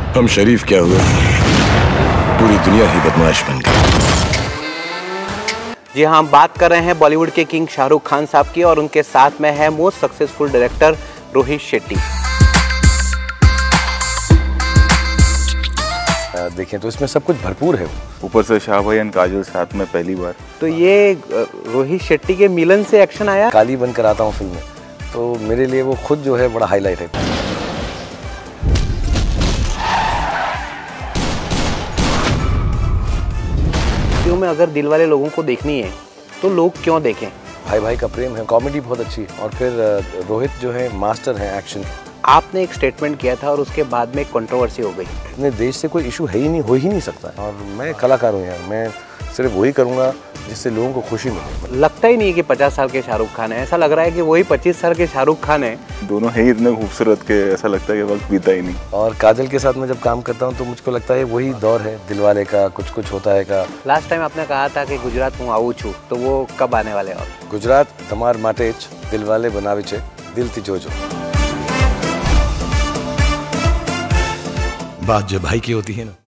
हम शरीफ क्या हुए, पूरी दुनिया ही बदमाश बन गई। जी हाँ, हम बात कर रहे हैं बॉलीवुड के किंग शाहरुख खान साहब की और उनके साथ में है most successful director Rohit Shetty. देखें तो इसमें सब कुछ भरपूर है। ऊपर से शाह भाई और काजल साथ में पहली बार। तो ये रोहित शेट्टी के मिलन से एक्शन आया। काली बनकर आता हूँ फिल्म में, तो मेरे लिए वो खुद जो है बड़ा हाईलाइट है। फिल्म में अगर दिलवाले लोगों को देखनी है तो लोग क्यों देखें? भाई भाई का प्रेम है, कॉमेडी बहुत अच्छी है और फिर रोहित जो है मास्टर है एक्शन। आपने एक स्टेटमेंट किया था और उसके बाद में कंट्रोवर्सी हो गई। अपने देश से कोई इशू है ही नहीं, हो ही नहीं सकता। और मैं कलाकार हूँ यार, मैं सिर्फ वही करूँगा जिससे लोगों को खुशी मिले। लगता ही नहीं कि 50 साल के शाहरुख खान है, ऐसा लग रहा है कि वही 25 साल के शाहरुख खान है। दोनों है इतने खूबसूरत के ऐसा लगता है कि वक्त बीता ही नहीं। और काजल के साथ मैं जब काम करता हूँ तो मुझको लगता है वही दौर है दिलवाले का, कुछ कुछ होता है का। लास्ट टाइम आपने कहा था कि गुजरात हूँ आऊँ छू, तो वो कब आने वाले? और गुजरात तमार माटेच दिलवाले बनावे छे दिल थी जोजो। बात जब भाई की होती है ना।